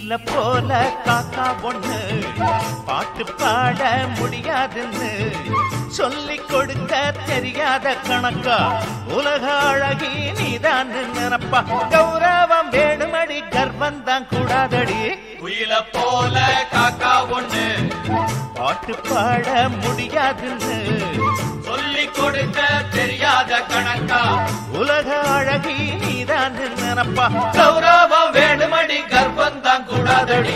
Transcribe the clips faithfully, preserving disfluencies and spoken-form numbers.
குயில போல காக்கா ஒண்ணு பாட்டு பாட முடியாதுன்னு சொல்லி கொடுக்க தெரியாத கணக்கா உலக அழகி நீதான் நினைப்பா. கௌரவம் வேணுமடி கர்வம் தான் கூடாதடி. குயில போல காக்கா ஒண்ணு பாட்டு பாட முடியாதுன்னு சொல்லி கொடுக்க தெரியாத கணக்கா உலக அழகி நீதான் நினைப்பா. கௌரவம் வேணுமடி கர்வம் தான் கூடாதடி.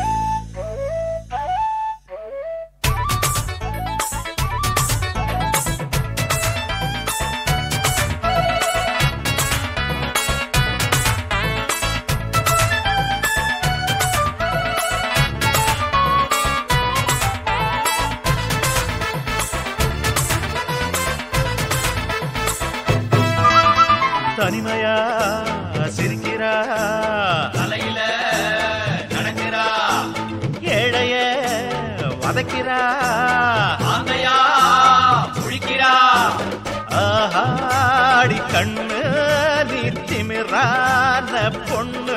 தனிமையா சிரிக்கிறா, தலையில நடக்கிறா, ஏழைய வதக்கிறா, ஆந்தையா முழிக்கிறா. ஆஹாடி கண்ணு நீ திமிரான பொண்ணு,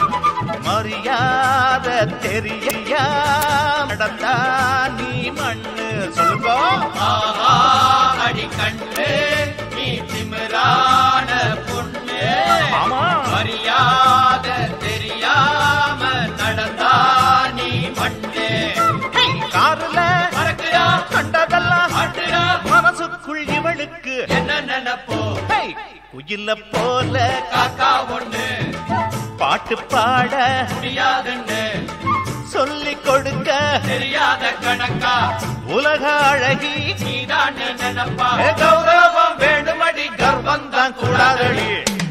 மரியாத தெரியா நடந்தா நீ மண்ணு. சொல்லுங்க. ஆஹா அடி கண்ணு நீ திமிரான பொண்ணு, ஆமா. மரியாத தெரியாம நடந்தா நீ மண்ணு. காருல மறக்கிறா கண்டதெல்லாம் ஆட்டுறா, மனசுக்குள் இவளுக்கு என்ன நினைப்போ. குயில போல காக்கா ஒண்ணு பாட்டு பாட முடியாதுன்னு சொல்லி கொடுக்க தெரியாத கணக்கா உலக அழகி நீதான் நினைப்பா. கௌரவம் வேணுமடி கர்வம் தான் கூடாதடி.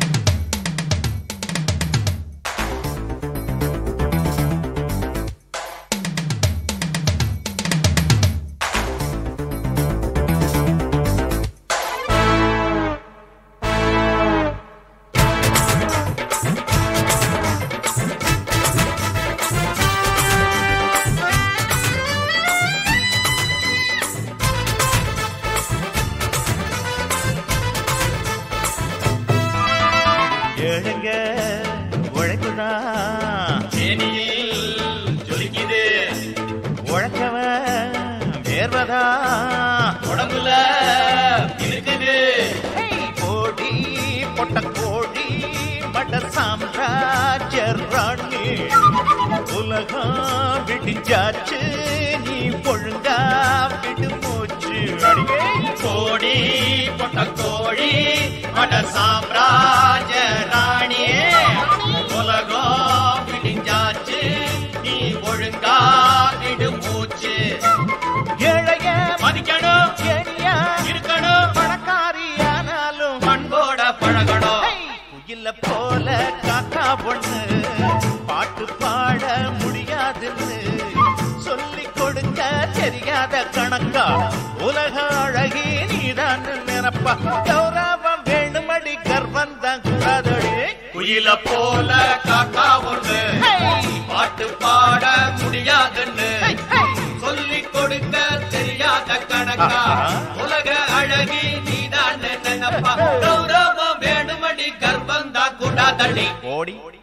ஏழுங்க உழைப்புதான் தேனியில் ஜொலிக்குது, உழைச்சவன் வேர்வதா உடம்புல இருக்குது. கோடி பொட்ட கோடி பட சாம்ராஜ்ய ராணி, உலகம் விடிஞ்சாச்சு நீ ஒழுங்கா விடு மூச்சு. அடியே கோடி பொட்ட கோழி மட சாம்ராஜ ராணி, உலகம் விடிஞ்சாச்சு நீ ஒழுங்கா விடு மூச்சு. ஏழைய மதிக்கணும் ஏனியா இருக்கணும், பணக்காரியானாலும் பண்போட பழகணும். குயில போல காக்கா பொண்ணு பாட்டு பாட முடியாதுன்னு சொல்லி கொடுக்க தெரியாத கணக்கா உலக அழகி நீதான் நினைப்பா. கௌரவம் வேணுமடி கர்வம் தான் கூடாதடி. குயில போல காக்கா ஒண்ணு பாட்டு பாட முடியாதுன்னு சொல்லி கொடுக்க தெரியாத கணக்கா உலக அழகி நீதான் நினைப்பா. கௌரவம் வேணுமடி கர்வம் தான் கூடாதடி. ஓடி